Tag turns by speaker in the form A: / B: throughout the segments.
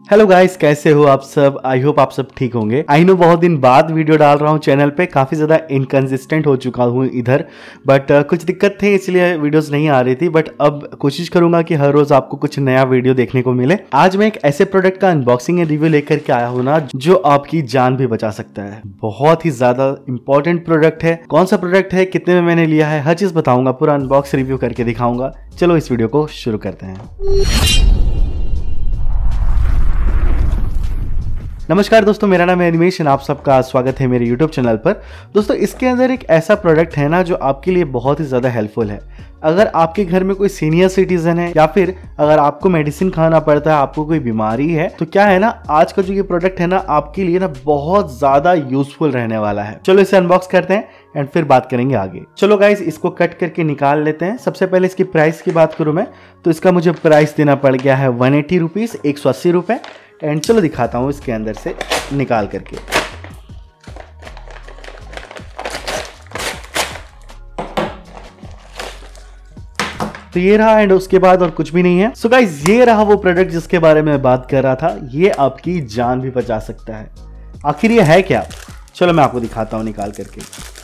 A: Hello guys, कैसे हो आप सब। आई होप आप सब ठीक होंगे। आई नो बहुत दिन बाद वीडियो डाल रहा हूँ चैनल पे, काफ़ी ज़्यादा इनकंसिस्टेंट हो चुका हूँ इधर, बट कुछ दिक्कत थी इसलिए वीडियोस नहीं आ रही थी। बट अब कोशिश करूंगा कि हर रोज़ आपको कुछ नया वीडियो देखने को मिले। आज मैं एक ऐसे प्रोडक्ट का अनबॉक्सिंग एंड रिव्यू लेकर के आया हूँ ना, जो आपकी जान भी बचा सकता है। बहुत ही ज़्यादा इंपॉर्टेंट प्रोडक्ट है। कौन सा प्रोडक्ट है, कितने में मैंने लिया है, हर चीज़ बताऊंगा, पूरा अनबॉक्स रिव्यू करके दिखाऊंगा। चलो इस वीडियो को शुरू करते हैं। नमस्कार दोस्तों, मेरा नाम है एनिमेशन। आप सबका स्वागत है मेरे YouTube चैनल पर। दोस्तों, इसके अंदर एक ऐसा प्रोडक्ट है ना, जो आपके लिए बहुत ही ज़्यादा हेल्पफुल है। अगर आपके घर में कोई सीनियर सिटीजन है या फिर अगर आपको मेडिसिन खाना पड़ता है, आपको कोई बीमारी है, तो क्या है ना, आज का जो ये प्रोडक्ट है ना, आपके लिए ना बहुत ज़्यादा यूजफुल रहने वाला है। चलो इसे अनबॉक्स करते हैं एंड फिर बात करेंगे आगे। चलो गाइस, इसको कट करके निकाल लेते हैं। सबसे पहले इसकी प्राइस की बात करूँ मैं, तो इसका मुझे प्राइस देना पड़ गया है 180 रुपीज़, 180 रुपये। एंड चलो दिखाता हूँ इसके अंदर से निकाल करके। तो ये रहा, एंड उसके बाद और कुछ भी नहीं है। सो गाइस, ये रहा वो प्रोडक्ट जिसके बारे में बात कर रहा था। ये आपकी जान भी बचा सकता है। आखिर ये है क्या? चलो मैं आपको दिखाता हूँ निकाल करके।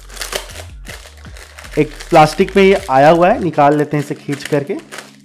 A: एक प्लास्टिक में ये आया हुआ है, निकाल लेते हैं इसे खींच करके।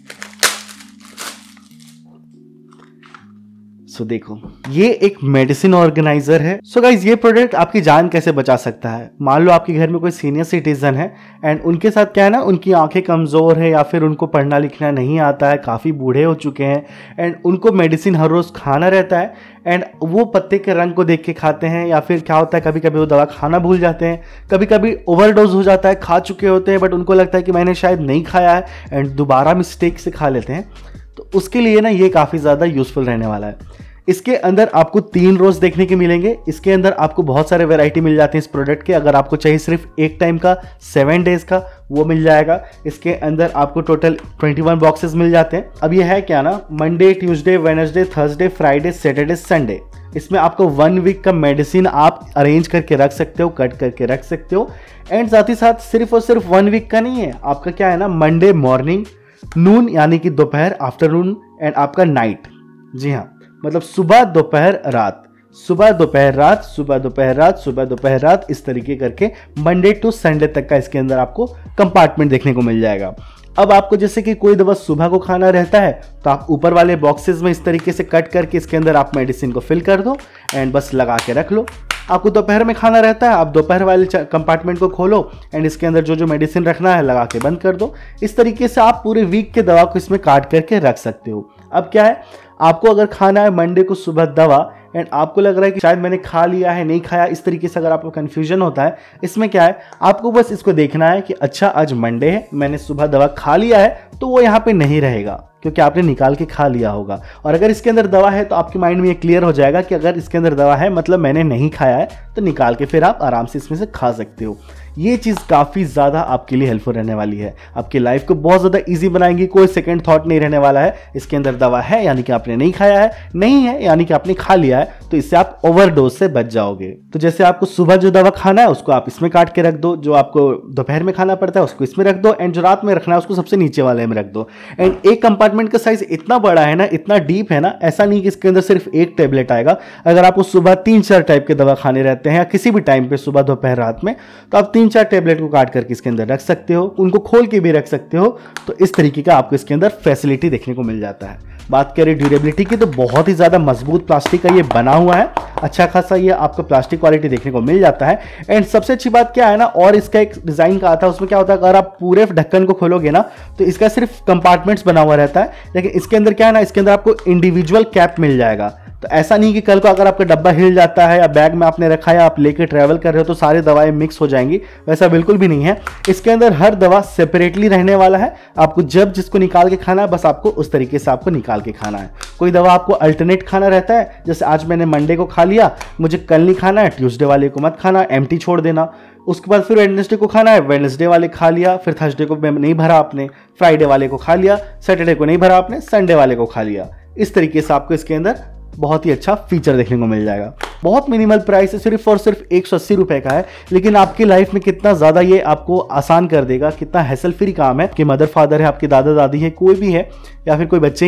A: सो देखो, ये एक मेडिसिन ऑर्गेनाइजर है। सो गाइज, ये प्रोडक्ट आपकी जान कैसे बचा सकता है। मान लो आपके घर में कोई सीनियर सिटीजन है एंड उनके साथ क्या है ना, उनकी आंखें कमजोर है या फिर उनको पढ़ना लिखना नहीं आता है, काफ़ी बूढ़े हो चुके हैं एंड उनको मेडिसिन हर रोज़ खाना रहता है एंड वो पत्ते के रंग को देख के खाते हैं, या फिर क्या होता है कभी कभी वो दवा खाना भूल जाते हैं, कभी कभी ओवरडोज हो जाता है, खा चुके होते हैं बट उनको लगता है कि मैंने शायद नहीं खाया है एंड दोबारा मिस्टेक से खा लेते हैं। तो उसके लिए ना ये काफ़ी ज़्यादा यूजफुल रहने वाला है। इसके अंदर आपको 3 रोज देखने के मिलेंगे। इसके अंदर आपको बहुत सारे वैरायटी मिल जाते हैं इस प्रोडक्ट के। अगर आपको चाहिए सिर्फ एक टाइम का 7 डेज का, वो मिल जाएगा। इसके अंदर आपको टोटल 21 बॉक्सेस मिल जाते हैं। अब ये है क्या ना, Monday, Tuesday, Wednesday, Thursday, Friday, Saturday, Sunday. इसमें आपको 1 वीक का मेडिसिन आप अरेंज करके रख सकते हो, कट करके रख सकते हो। एंड साथ ही साथ सिर्फ और सिर्फ 1 वीक का नहीं है, आपका क्या है ना, मंडे मॉर्निंग, नून यानी कि दोपहर, आफ्टरनून एंड आपका नाइट। जी हाँ, मतलब सुबह दोपहर रात, सुबह दोपहर रात, सुबह दोपहर रात, सुबह दोपहर रात, इस तरीके करके मंडे टू संडे तक का इसके अंदर आपको कंपार्टमेंट देखने को मिल जाएगा। अब आपको जैसे कि कोई दवा सुबह को खाना रहता है, तो आप ऊपर वाले बॉक्सेस में इस तरीके से कट करके इसके अंदर आप मेडिसिन को फिल कर दो एंड बस लगा के रख लो। आपको दोपहर में खाना रहता है, आप दोपहर वाले कंपार्टमेंट को खोलो एंड इसके अंदर जो जो मेडिसिन रखना है लगा के बंद कर दो। इस तरीके से आप पूरे वीक के दवा को इसमें काट करके रख सकते हो। अब क्या है, आपको अगर खाना है मंडे को सुबह दवा एंड आपको लग रहा है कि शायद मैंने खा लिया है, नहीं खाया, इस तरीके से अगर आपको कन्फ्यूजन होता है, इसमें क्या है, आपको बस इसको देखना है कि अच्छा आज मंडे है, मैंने सुबह दवा खा लिया है, तो वो यहाँ पे नहीं रहेगा क्योंकि आपने निकाल के खा लिया होगा। और अगर इसके अंदर दवा है तो आपके माइंड में ये क्लियर हो जाएगा कि अगर इसके अंदर दवा है मतलब मैंने नहीं खाया है, तो निकाल के फिर आप आराम से इसमें से खा सकते हो। ये चीज़ काफ़ी ज़्यादा आपके लिए हेल्पफुल रहने वाली है, आपकी लाइफ को बहुत ज़्यादा इजी बनाएंगी। कोई सेकंड थॉट नहीं रहने वाला है। इसके अंदर दवा है यानी कि आपने नहीं खाया है, नहीं है यानी कि आपने खा लिया है, तो इससे आप ओवरडोज से बच जाओगे। तो जैसे आपको सुबह जो दवा खाना है उसको आप इसमें काट के रख दो, जो आपको दोपहर में खाना पड़ता है उसको इसमें रख दो, एंड जो रात में रखना है उसको सबसे नीचे वाले में रख दो। एंड एक कंपार्टमेंट का साइज इतना बड़ा है ना, इतना डीप है ना, ऐसा नहीं कि इसके अंदर सिर्फ एक टेबलेट आएगा। अगर आपको सुबह 3-4 टाइप के दवा खाने रहते हैं या किसी भी टाइम पे सुबह दोपहर रात में, तो आप 3-4 टेबलेट को काट करके इसके अंदर रख सकते हो, उनको खोल के भी रख सकते हो। तो इस तरीके का आपको इसके अंदर फैसिलिटी देखने को मिल जाता है। बात करें ड्यूरेबिलिटी की, तो बहुत ही ज्यादा मजबूत प्लास्टिक का ये बना हुआ है। अच्छा खासा ये आपको प्लास्टिक क्वालिटी देखने को मिल जाता है। एंड सबसे अच्छी बात क्या है ना, और इसका एक डिजाइन का आता है, उसमें क्या होता है, अगर आप पूरे ढक्कन को खोलोगे ना, तो इसका सिर्फ कंपार्टमेंट्स बना हुआ रहता है, लेकिन इसके अंदर क्या है ना, इसके अंदर आपको इंडिविजुअल कैप मिल जाएगा। तो ऐसा नहीं कि कल को अगर आपका डब्बा हिल जाता है या बैग में आपने रखा है, आप लेके ट्रैवल कर रहे हो तो सारी दवाएं मिक्स हो जाएंगी, वैसा बिल्कुल भी नहीं है। इसके अंदर हर दवा सेपरेटली रहने वाला है। आपको जब जिसको निकाल के खाना है, बस आपको उस तरीके से आपको निकाल के खाना है। कोई दवा आपको अल्टरनेट खाना रहता है, जैसे आज मैंने मंडे को खा लिया, मुझे कल नहीं खाना है, ट्यूसडे वाले को मत खाना, एम्प्टी छोड़ देना। उसके बाद फिर वेडनेसडे को खाना है, वेडनेसडे वाले खा लिया, फिर थर्सडे को नहीं भरा आपने, फ्राइडे वाले को खा लिया, सैटरडे को नहीं भरा आपने, संडे वाले को खा लिया। इस तरीके से आपको इसके अंदर बहुत ही अच्छा फीचर देखने को मिल जाएगा। बहुत मिनिमल प्राइस है, सिर्फ और सिर्फ 180 रुपए का है, लेकिन आपकी लाइफ में कितना ज़्यादा ये आपको आसान कर देगा, कितना हैसल फ्री काम है। कि मदर फादर है, आपके दादा दादी है, कोई भी है या फिर कोई बच्चे ही है,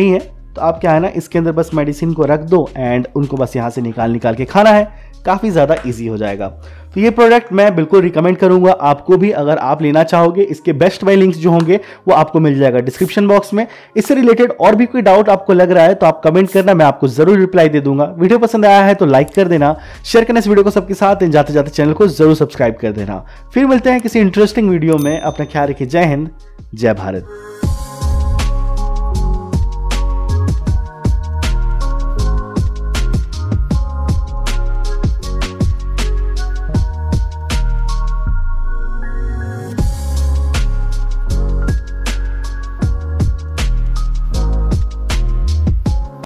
A: तो आप क्या है ना इसके अंदर बस मेडिसिन को रख दो एंड उनको बस यहाँ से निकाल के खाना है, काफ़ी ज़्यादा ईजी हो जाएगा। तो ये प्रोडक्ट मैं बिल्कुल रिकमेंड करूंगा आपको भी, अगर आप लेना चाहोगे। इसके बेस्ट बाय लिंक्स जो होंगे वो आपको मिल जाएगा डिस्क्रिप्शन बॉक्स में। इससे रिलेटेड और भी कोई डाउट आपको लग रहा है तो आप कमेंट करना, मैं आपको जरूर रिप्लाई दे दूंगा। वीडियो पसंद आया है तो लाइक कर देना, शेयर करना इस वीडियो को सबके साथ, जाते जाते चैनल को जरूर सब्सक्राइब कर देना। फिर मिलते हैं किसी इंटरेस्टिंग वीडियो में। अपना ख्याल रखिए। जय हिंद, जय भारत।